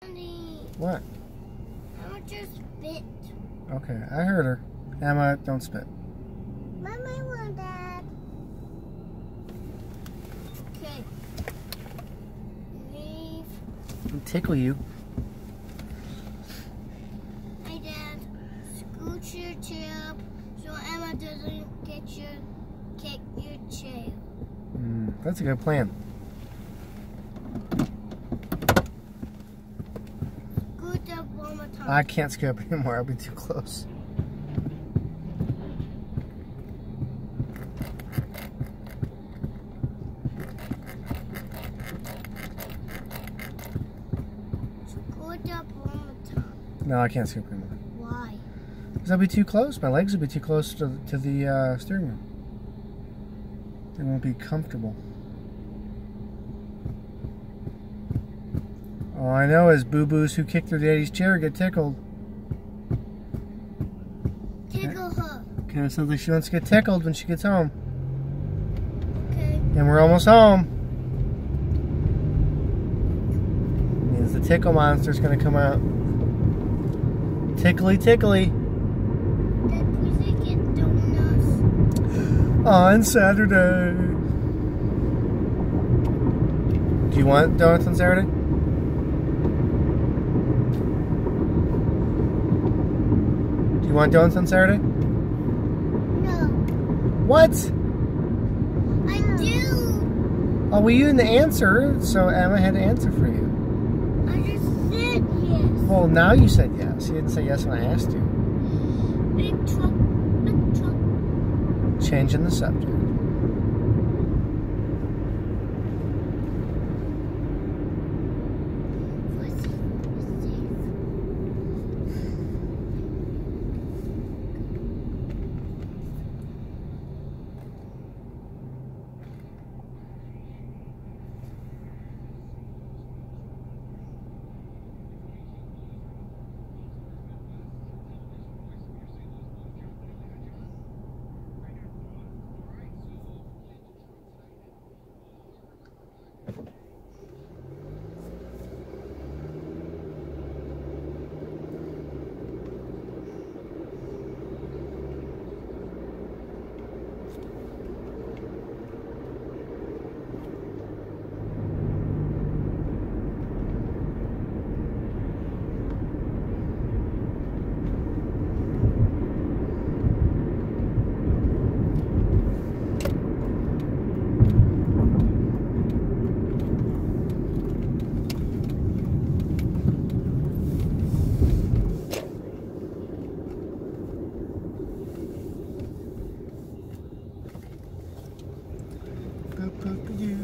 What? Emma just spit. Okay, I heard her. Emma, don't spit. Mom, I want that. Okay. Leave. I'll tickle you. Hey, Dad. Scoot your chair up so Emma doesn't kick your chair. That's a good plan. Scoot up one more time. I can't scoot up anymore. I'll be too close. Scoot up one more time. No, I can't scoot up anymore. Why? Because I'll be too close. My legs will be too close to the steering wheel. They won't be comfortable. All I know is boo-boos who kick their daddy's chair get tickled. Tickle her. Okay, it sounds like she wants to get tickled when she gets home. Okay. And we're almost home. Means the tickle monster's gonna come out. Tickly, tickly. Dad, please get donuts. On Saturday. Do you want donuts on Saturday? Do you want donuts on Saturday? No. What? I do. Oh, well, you didn't answer, so Emma had to answer for you. I just said yes. Well, now you said yes. You didn't say yes when I asked you. Big truck, big truck. Changing the subject. Boop, boop,